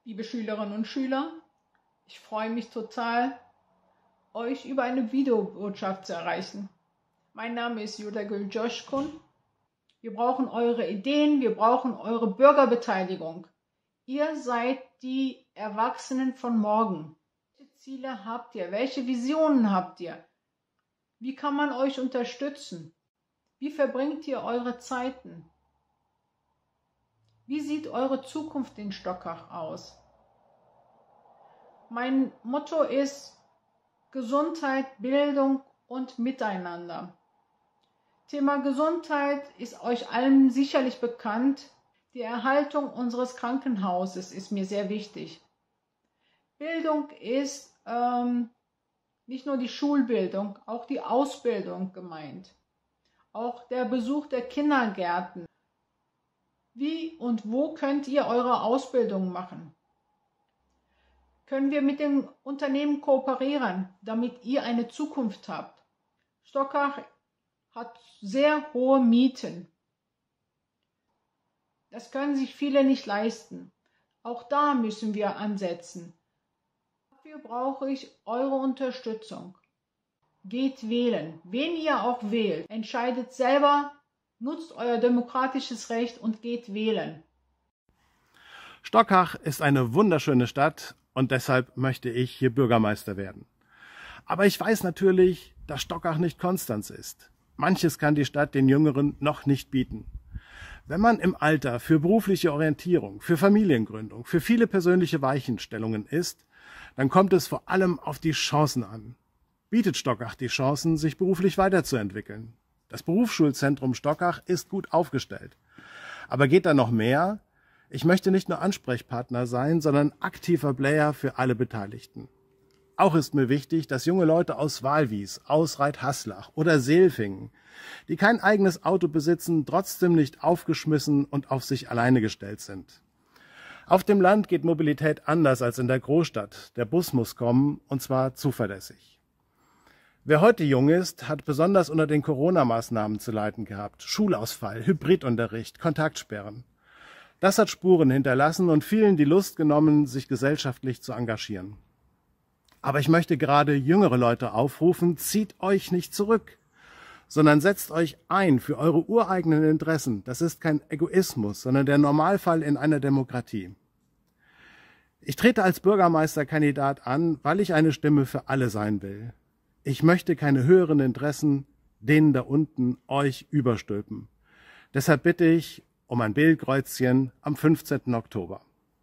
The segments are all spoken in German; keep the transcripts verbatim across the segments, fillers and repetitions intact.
Liebe Schülerinnen und Schüler, ich freue mich total, euch über eine Videobotschaft zu erreichen. Mein Name ist Jutta Gül-Coşkun. Wir brauchen eure Ideen, wir brauchen eure Bürgerbeteiligung. Ihr seid die Erwachsenen von morgen. Welche Ziele habt ihr? Welche Visionen habt ihr? Wie kann man euch unterstützen? Wie verbringt ihr eure Zeiten? Wie sieht eure Zukunft in Stockach aus? Mein Motto ist Gesundheit, Bildung und Miteinander. Thema Gesundheit ist euch allen sicherlich bekannt. Die Erhaltung unseres Krankenhauses ist mir sehr wichtig. Bildung ist ähm, nicht nur die Schulbildung, auch die Ausbildung gemeint. Auch der Besuch der Kindergärten. Wie und wo könnt ihr eure Ausbildung machen? Können wir mit den Unternehmen kooperieren, damit ihr eine Zukunft habt? Stockach hat sehr hohe Mieten. Das können sich viele nicht leisten. Auch da müssen wir ansetzen. Dafür brauche ich eure Unterstützung. Geht wählen. Wen ihr auch wählt, entscheidet selber, nutzt euer demokratisches Recht und geht wählen. Stockach ist eine wunderschöne Stadt und deshalb möchte ich hier Bürgermeister werden. Aber ich weiß natürlich, dass Stockach nicht Konstanz ist. Manches kann die Stadt den Jüngeren noch nicht bieten. Wenn man im Alter für berufliche Orientierung, für Familiengründung, für viele persönliche Weichenstellungen ist, dann kommt es vor allem auf die Chancen an. Bietet Stockach die Chancen, sich beruflich weiterzuentwickeln? Das Berufsschulzentrum Stockach ist gut aufgestellt. Aber geht da noch mehr? Ich möchte nicht nur Ansprechpartner sein, sondern aktiver Player für alle Beteiligten. Auch ist mir wichtig, dass junge Leute aus Walwies, aus Reithaslach oder Seelfingen, die kein eigenes Auto besitzen, trotzdem nicht aufgeschmissen und auf sich alleine gestellt sind. Auf dem Land geht Mobilität anders als in der Großstadt. Der Bus muss kommen, und zwar zuverlässig. Wer heute jung ist, hat besonders unter den Corona-Maßnahmen zu leiden gehabt. Schulausfall, Hybridunterricht, Kontaktsperren. Das hat Spuren hinterlassen und vielen die Lust genommen, sich gesellschaftlich zu engagieren. Aber ich möchte gerade jüngere Leute aufrufen, zieht euch nicht zurück, sondern setzt euch ein für eure ureigenen Interessen. Das ist kein Egoismus, sondern der Normalfall in einer Demokratie. Ich trete als Bürgermeisterkandidat an, weil ich eine Stimme für alle sein will. Ich möchte keine höheren Interessen, denen da unten euch überstülpen. Deshalb bitte ich um ein Bildkreuzchen am fünfzehnten Oktober.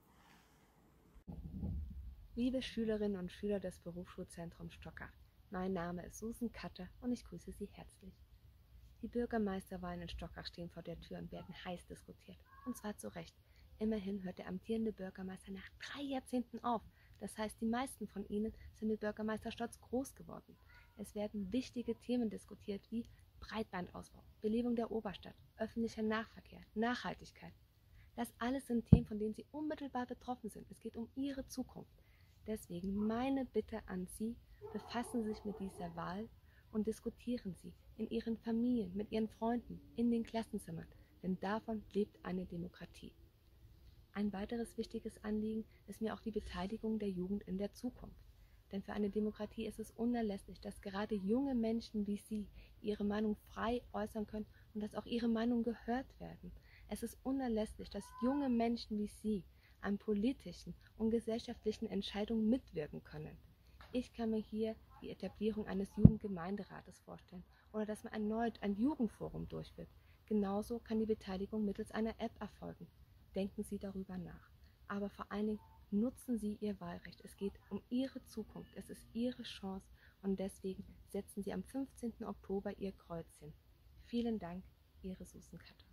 Liebe Schülerinnen und Schüler des Berufsschulzentrums Stockach, mein Name ist Susan Katte und ich grüße Sie herzlich. Die Bürgermeisterwahlen in Stockach stehen vor der Tür und werden heiß diskutiert. Und zwar zu Recht. Immerhin hört der amtierende Bürgermeister nach drei Jahrzehnten auf. Das heißt, die meisten von Ihnen sind mit Bürgermeisterstolz groß geworden. Es werden wichtige Themen diskutiert wie Breitbandausbau, Belebung der Oberstadt, öffentlicher Nahverkehr, Nachhaltigkeit. Das alles sind Themen, von denen Sie unmittelbar betroffen sind. Es geht um Ihre Zukunft. Deswegen meine Bitte an Sie, befassen Sie sich mit dieser Wahl und diskutieren Sie in Ihren Familien, mit Ihren Freunden, in den Klassenzimmern, denn davon lebt eine Demokratie. Ein weiteres wichtiges Anliegen ist mir auch die Beteiligung der Jugend in der Zukunft. Denn für eine Demokratie ist es unerlässlich, dass gerade junge Menschen wie Sie ihre Meinung frei äußern können und dass auch ihre Meinung gehört werden. Es ist unerlässlich, dass junge Menschen wie Sie an politischen und gesellschaftlichen Entscheidungen mitwirken können. Ich kann mir hier die Etablierung eines Jugendgemeinderates vorstellen oder dass man erneut ein Jugendforum durchführt. Genauso kann die Beteiligung mittels einer App erfolgen. Denken Sie darüber nach. Aber vor allen Dingen nutzen Sie Ihr Wahlrecht. Es geht um Ihre Zukunft. Es ist Ihre Chance und deswegen setzen Sie am fünfzehnten Oktober Ihr Kreuzchen. Vielen Dank, Ihre Susan Katte.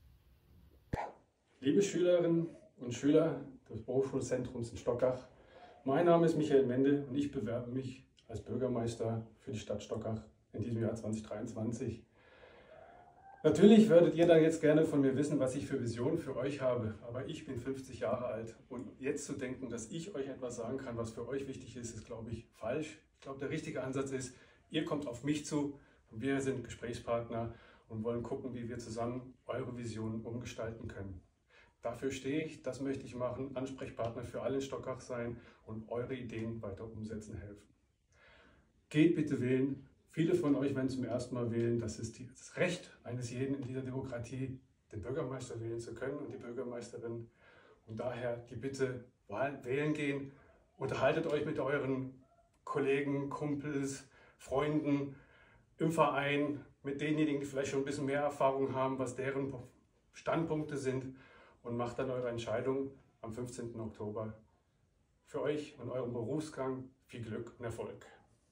Liebe Schülerinnen und Schüler des Berufsschulzentrums in Stockach, mein Name ist Michael Mende und ich bewerbe mich als Bürgermeister für die Stadt Stockach in diesem Jahr zweitausenddreiundzwanzig. Natürlich würdet ihr dann jetzt gerne von mir wissen, was ich für Visionen für euch habe, aber ich bin fünfzig Jahre alt und jetzt zu denken, dass ich euch etwas sagen kann, was für euch wichtig ist, ist, glaube ich, falsch. Ich glaube, der richtige Ansatz ist, ihr kommt auf mich zu und wir sind Gesprächspartner und wollen gucken, wie wir zusammen eure Visionen umgestalten können. Dafür stehe ich, das möchte ich machen, Ansprechpartner für alle in Stockach sein und eure Ideen weiter umsetzen helfen. Geht bitte wählen. Viele von euch werden zum ersten Mal wählen. Das ist das Recht eines jeden in dieser Demokratie, den Bürgermeister wählen zu können und die Bürgermeisterin. Und daher die Bitte, wählen gehen, unterhaltet euch mit euren Kollegen, Kumpels, Freunden im Verein, mit denjenigen, die vielleicht schon ein bisschen mehr Erfahrung haben, was deren Standpunkte sind, und macht dann eure Entscheidung am fünfzehnten Oktober. Für euch und euren Berufsgang viel Glück und Erfolg.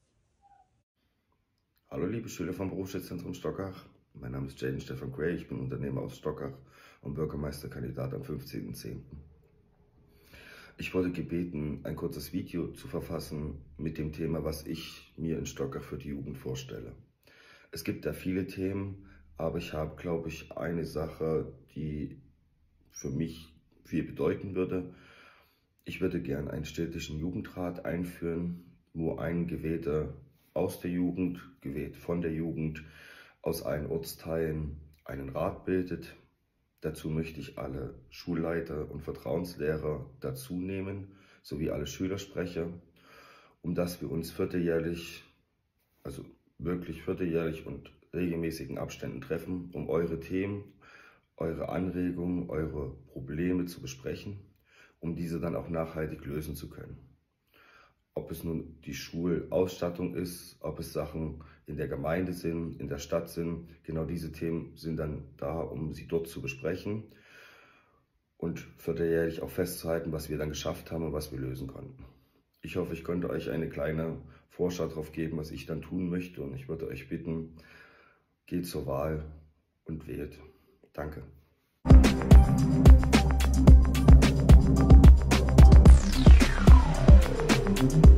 Hallo liebe Schüler vom Berufsschulzentrum Stockach, mein Name ist Jaden Stefan Gray, ich bin Unternehmer aus Stockach und Bürgermeisterkandidat am fünfzehnten zehnten Ich wurde gebeten, ein kurzes Video zu verfassen mit dem Thema, was ich mir in Stockach für die Jugend vorstelle. Es gibt da viele Themen, aber ich habe, glaube ich, eine Sache, die für mich viel bedeuten würde. Ich würde gern einen städtischen Jugendrat einführen, wo ein Gewählter aus der Jugend, gewählt von der Jugend, aus allen Ortsteilen einen Rat bildet. Dazu möchte ich alle Schulleiter und Vertrauenslehrer dazu nehmen, sowie alle Schülersprecher, um dass wir uns vierteljährlich, also wirklich vierteljährlich und regelmäßigen Abständen treffen, um eure Themen, eure Anregungen, eure Probleme zu besprechen, um diese dann auch nachhaltig lösen zu können. Ob es nun die Schulausstattung ist, ob es Sachen in der Gemeinde sind, in der Stadt sind, genau diese Themen sind dann da, um sie dort zu besprechen und vierteljährlich auch festzuhalten, was wir dann geschafft haben und was wir lösen konnten. Ich hoffe, ich konnte euch eine kleine Vorschau darauf geben, was ich dann tun möchte, und ich würde euch bitten, geht zur Wahl und wählt. Danke. Thank you.